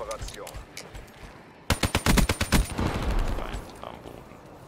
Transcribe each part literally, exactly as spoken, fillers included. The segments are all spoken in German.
Operation. Feind am Boden.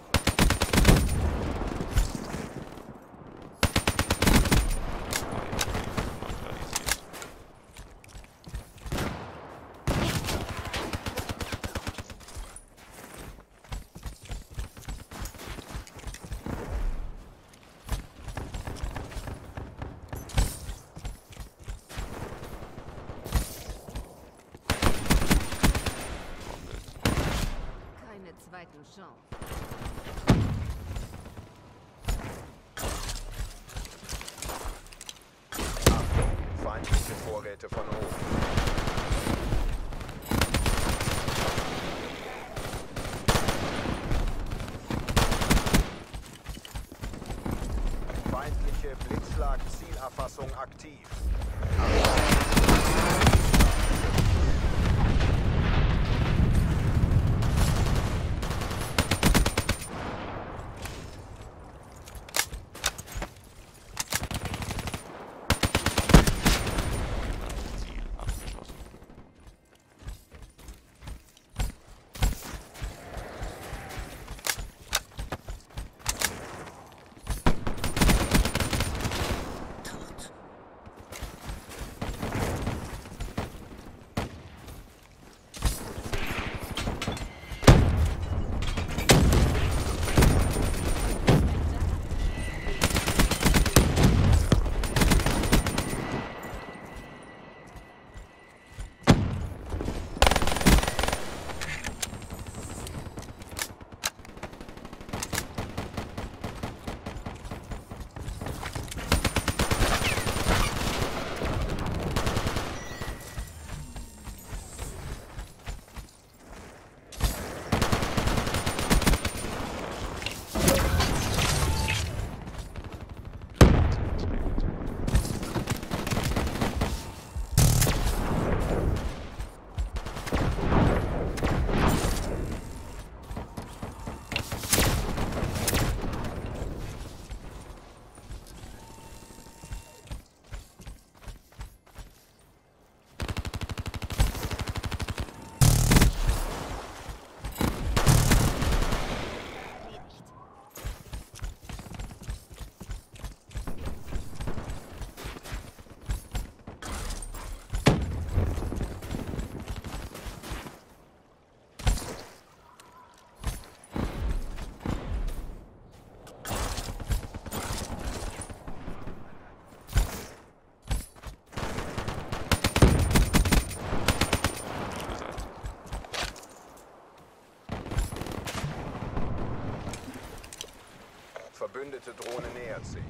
Zweiten Chance. Achtung, feindliche Vorräte von oben. Feindliche Blitzschlag-Zielerfassung aktiv. Verbündete Drohne nähert sich.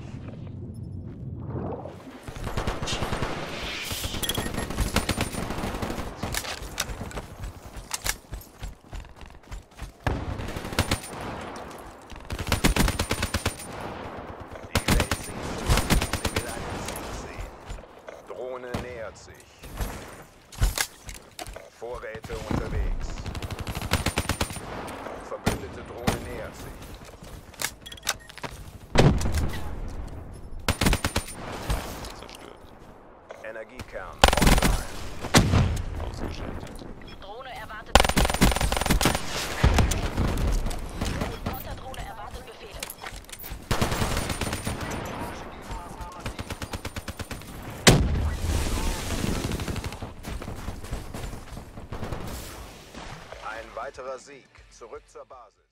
Die Racing sie will einen Sieg sehen. Drohne nähert sich. Vorräte unterwegs. Verbündete Drohne nähert sich. Energiekern online. Ausgeschaltet. Drohne erwartet Befehle. Konterdrohne erwartet Befehle. Ein weiterer Sieg. Zurück zur Basis.